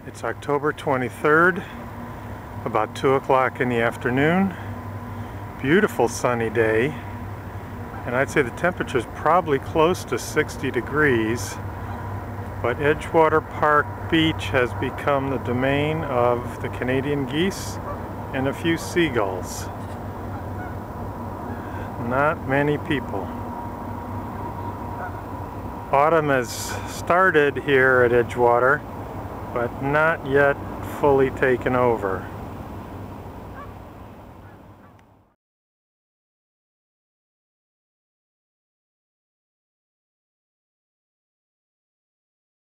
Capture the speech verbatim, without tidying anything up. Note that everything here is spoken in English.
It's October twenty-third, about two o'clock in the afternoon. Beautiful sunny day, and I'd say the temperature is probably close to sixty degrees, but Edgewater Park Beach has become the domain of the Canadian geese and a few seagulls. Not many people. Autumn has started here at Edgewater, but not yet fully taken over.